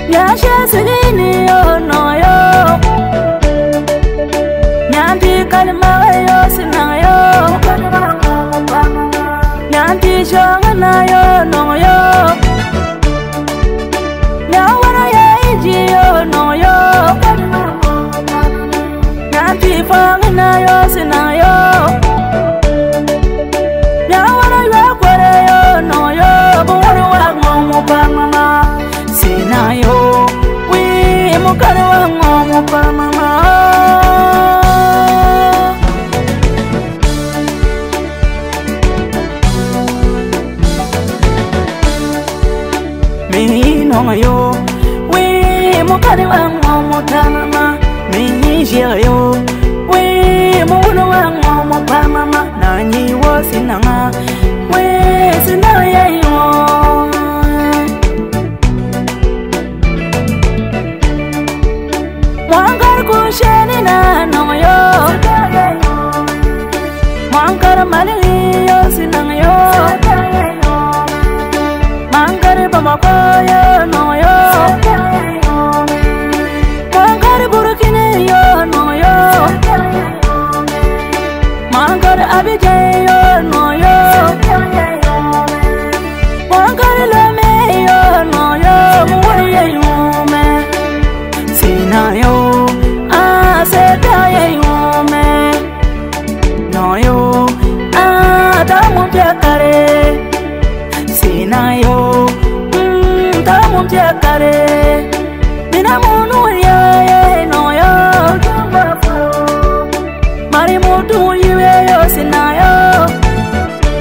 Nyasha sigini yo no yo Nyanti kalma yo sinang yo Nyanti shangana yo no yo Nyawara ya iji yo no yo Nyanti fangana yo sinang yo Nyawara ya kwere yo no yo Buwara wa ngomu pa mama Sinang yo Mukara wa ngomu pa mama Mi no yo we mukara wa ngomu pa mama Mi jira yo we mukara wa ngomu pa mama Nanyi wo sinanga we sinaya